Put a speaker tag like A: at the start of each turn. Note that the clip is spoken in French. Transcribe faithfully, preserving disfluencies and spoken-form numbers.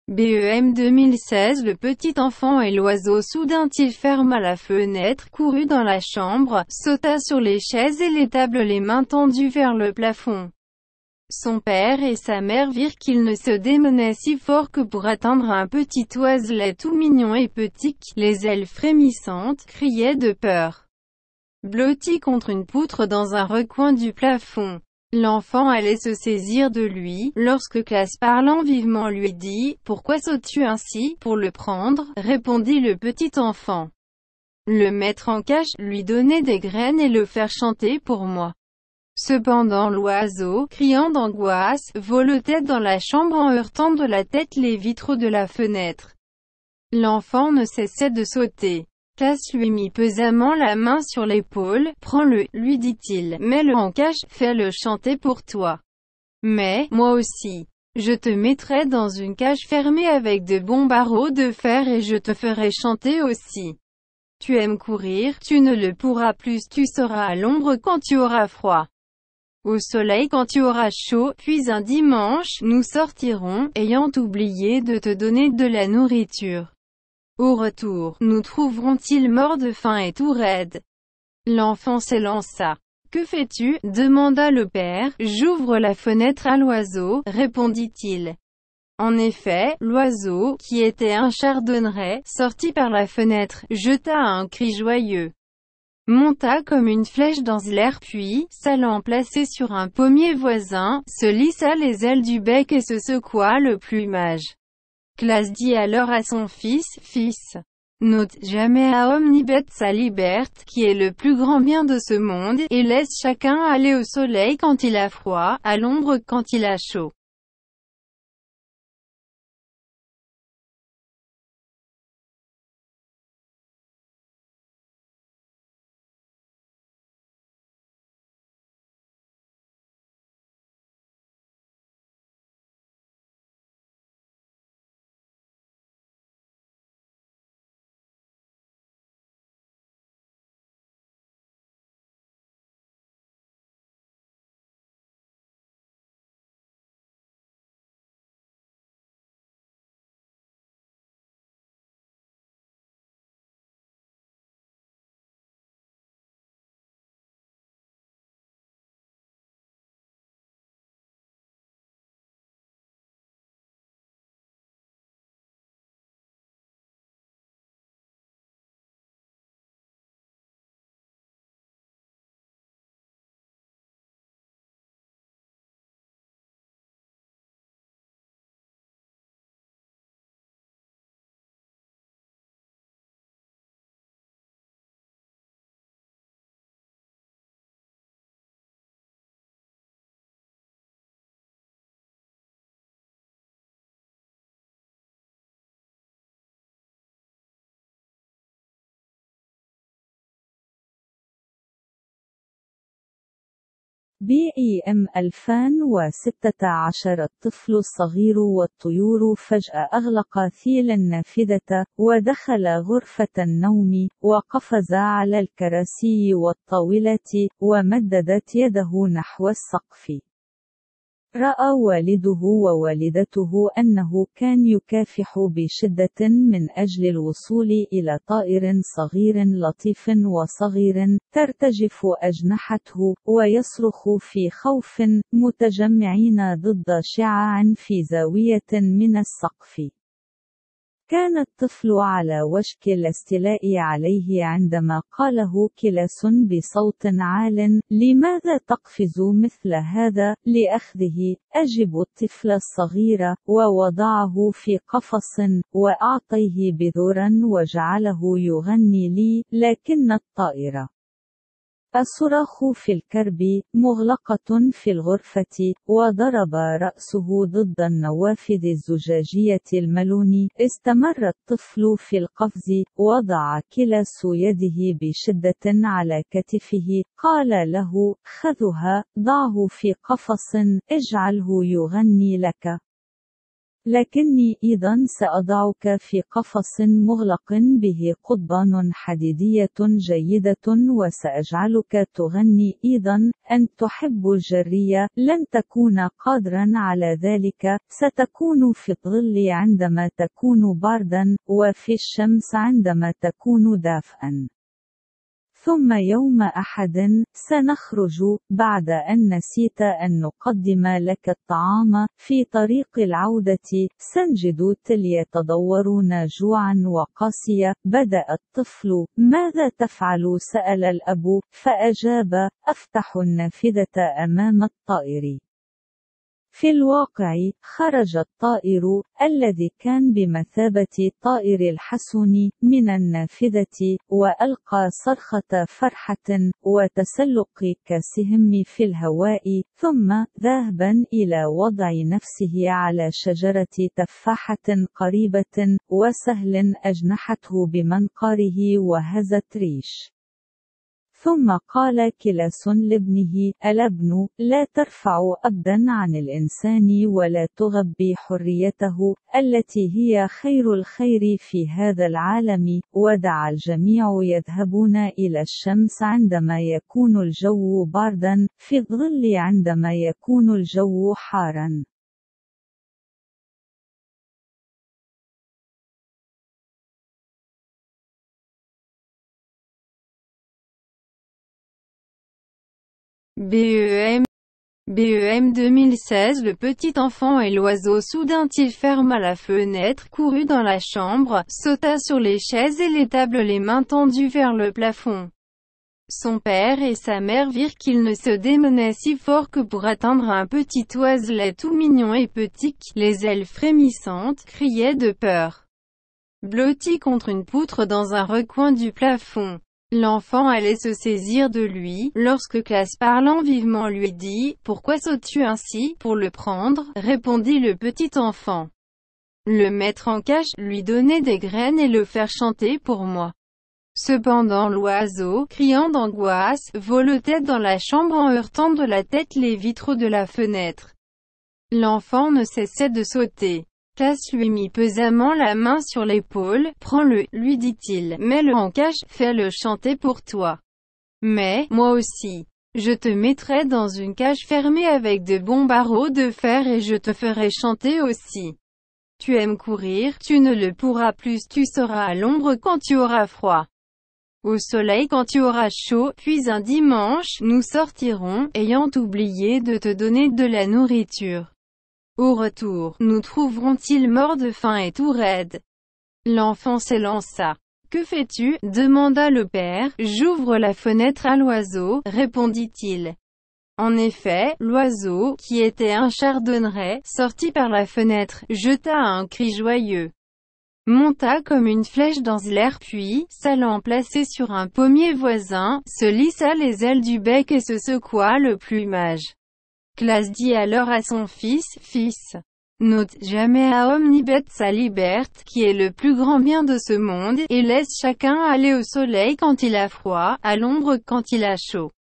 A: B E M deux mille seize. Le petit enfant et l'oiseau. Soudain il ferma la fenêtre, courut dans la chambre, sauta sur les chaises et les tables, les mains tendues vers le plafond. Son père et sa mère virent qu'il ne se démenait si fort que pour atteindre un petit oiselet tout mignon et petit, les ailes frémissantes, criait de peur. Blotti contre une poutre dans un recoin du plafond. L'enfant allait se saisir de lui, lorsque Classe parlant vivement lui dit « Pourquoi sautes-tu ainsi ?» « Pour le prendre, » répondit le petit enfant. « Le mettre en cage, lui donner des graines et le faire chanter pour moi. » Cependant l'oiseau, criant d'angoisse, voletait dans la chambre en heurtant de la tête les vitraux de la fenêtre. L'enfant ne cessait de sauter. Classe lui mit pesamment la main sur l'épaule. « Prends-le, lui dit-il, mets-le en cage, fais-le chanter pour toi. Mais, moi aussi. Je te mettrai dans une cage fermée avec de bons barreaux de fer et je te ferai chanter aussi. Tu aimes courir, tu ne le pourras plus, tu seras à l'ombre quand tu auras froid. Au soleil quand tu auras chaud, puis un dimanche, nous sortirons, ayant oublié de te donner de la nourriture. Au retour, nous trouverons-ils mort de faim et tout raide. » L'enfant s'élança. « Que fais-tu ?» demanda le père. « J'ouvre la fenêtre à l'oiseau, » répondit-il. En effet, l'oiseau, qui était un chardonneret, sortit par la fenêtre, jeta un cri joyeux, monta comme une flèche dans l'air puis, s'allant placer sur un pommier voisin, se lissa les ailes du bec et se secoua le plumage. Classe dit alors à son fils, « Fils, n'ôte jamais à homme ni bête sa liberté, qui est le plus grand bien de ce monde, et laisse chacun aller au soleil quand il a froid, à l'ombre quand il a chaud. »
B: بي إي إم ألفين وستة عشر. الطفل الصغير والطيور فجأة أغلق ثيل النافذة، ودخل غرفة النوم، وقفز على الكراسي والطاولة، ومددت يده نحو السقف. رأى والده ووالدته أنه كان يكافح بشدة من أجل الوصول إلى طائر صغير لطيف وصغير، ترتجف أجنحته، ويصرخ في خوف، متجمعين ضد شعاع في زاوية من السقف. كان الطفل على وشك الاستيلاء عليه عندما قاله كلاس بصوت عال: لماذا تقفز مثل هذا؟ لأخذه. أجب الطفل الصغير، ووضعه في قفص، وأعطيه بذورا وجعله يغني لي، لكن الطائر. الصراخ في الكرب، مغلقة في الغرفة، وضرب رأسه ضد النوافذ الزجاجية الملون. استمر الطفل في القفز، وضع كلاس يده بشدة على كتفه. قال له: خذها، ضعه في قفص، اجعله يغني لك. لكني أيضا سأضعك في قفص مغلق به قضبان حديدية جيدة وسأجعلك تغني أيضا. أن تحب الجرية، لن تكون قادرا على ذلك، ستكون في الظل عندما تكون باردا، وفي الشمس عندما تكون دافئا. ثم يوم أحد سنخرج بعد أن نسيت أن نقدم لك الطعام. في طريق العودة سنجد تل يتضورون جوعا وقاسية. بدأ الطفل: ماذا تفعل؟ سأل الأب، فأجاب: أفتح النافذة أمام الطائر. في الواقع خرج الطائر الذي كان بمثابة طائر الحسون من النافذة، وألقى صرخة فرحة وتسلق كالسهم في الهواء، ثم ذهبا إلى وضع نفسه على شجرة تفاحة قريبة، وسهل أجنحته بمنقاره وهزت ريش. ثم قال كلاس لابنه: الابن، لا ترفع أبدا عن الإنسان ولا تغبي حريته التي هي خير الخير في هذا العالم. ودع الجميع يذهبون إلى الشمس عندما يكون الجو باردا، في الظل عندما يكون الجو حارا.
A: B E M B E M deux mille seize Le petit enfant et l'oiseau. Soudain il ferma la fenêtre, courut dans la chambre, sauta sur les chaises et les tables, les mains tendues vers le plafond. Son père et sa mère virent qu'il ne se démenait si fort que pour atteindre un petit oiselet tout mignon et petit qui, les ailes frémissantes, criait de peur. Blotti contre une poutre dans un recoin du plafond. L'enfant allait se saisir de lui, lorsque Classe, parlant vivement, lui dit: « Pourquoi sautes-tu ainsi? » « Pour le prendre, » répondit le petit enfant. « Le mettre en cage, lui donner des graines et le faire chanter pour moi. » Cependant l'oiseau, criant d'angoisse, voletait dans la chambre en heurtant de la tête les vitraux de la fenêtre. L'enfant ne cessait de sauter. Classe lui mit pesamment la main sur l'épaule. « Prends-le, lui dit-il, mets-le en cage, fais-le chanter pour toi. Mais, moi aussi, je te mettrai dans une cage fermée avec de bons barreaux de fer et je te ferai chanter aussi. Tu aimes courir, tu ne le pourras plus, tu seras à l'ombre quand tu auras froid. Au soleil quand tu auras chaud, puis un dimanche, nous sortirons, ayant oublié de te donner de la nourriture. Au retour, nous trouverons-ils mort de faim et tout raide. » L'enfant s'élança. « Que fais-tu ?» demanda le père. « J'ouvre la fenêtre à l'oiseau, » répondit-il. En effet, l'oiseau, qui était un chardonneret, sortit par la fenêtre, jeta un cri joyeux, monta comme une flèche dans l'air puis, s'allant placer sur un pommier voisin, se lissa les ailes du bec et se secoua le plumage. Classe dit alors à son fils: « Fils, n'ôte jamais à homme ni bête sa liberté, qui est le plus grand bien de ce monde, et laisse chacun aller au soleil quand il a froid, à l'ombre quand il a chaud.